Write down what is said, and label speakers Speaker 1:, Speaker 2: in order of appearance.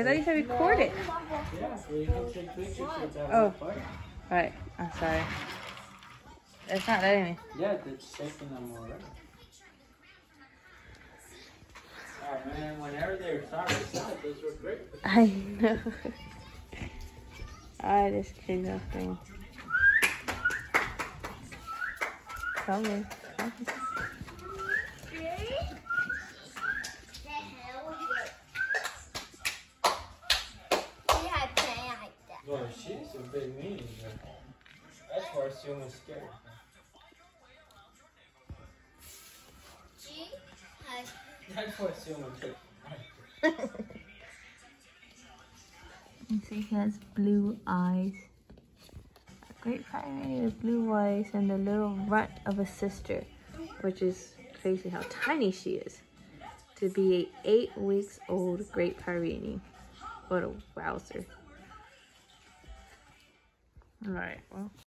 Speaker 1: I thought you said record it.
Speaker 2: Yeah, so you can take pictures without
Speaker 1: Oh.
Speaker 2: recording.
Speaker 1: Right. I'm sorry. It's not letting me.
Speaker 2: Yeah, it's shaking them already. Oh man, whenever they're side by side, those were great.
Speaker 1: I know. This kid's up thing. Coming.
Speaker 2: Well, she's a big meanie, but that's why she was scared. That's why she was scared.
Speaker 1: You see, he has blue eyes. A Great Pyrenees with blue eyes and the little runt of a sister, which is crazy how tiny she is to be a 8 weeks old Great Pyrenees. What a wowzer. Alright, well.